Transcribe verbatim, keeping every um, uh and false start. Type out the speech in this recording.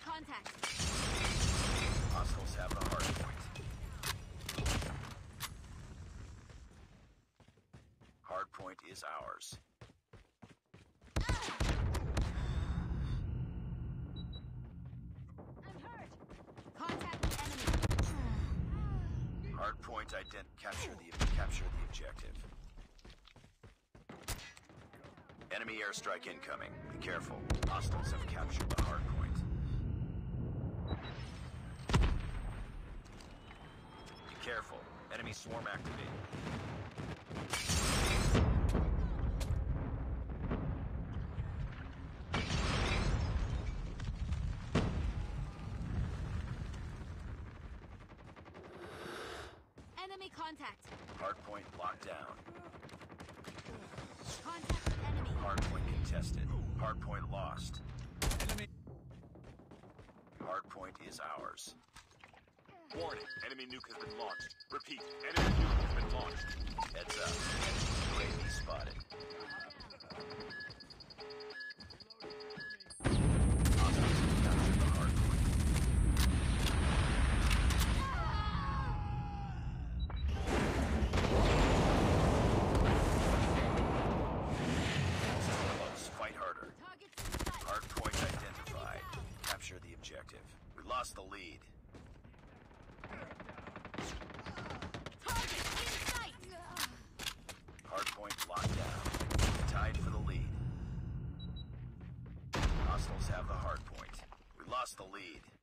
contact. Hostiles have the hard point. Hard point is ours. I'm hurt. Contact the enemy. Hard point ident. Capture the capture the objective. Enemy airstrike incoming. Be careful. Hostiles have captured the hard point. Be careful. Enemy swarm activated. Enemy contact. Hardpoint locked down. Contact with enemy. Hardpoint contested. Hardpoint lost. Enemy. Hardpoint is ours. Warning, enemy nuke has been launched. Repeat, enemy nuke has been launched. Heads up. U A V spotted. Hostiles have captured the hardpoint. Close. Fight harder. Targets in sight. Hardpoint identified. Capture the objective. We lost the lead. Target in sight. Hardpoint locked down. Tied for the lead. Hostiles have the hardpoint. We lost the lead.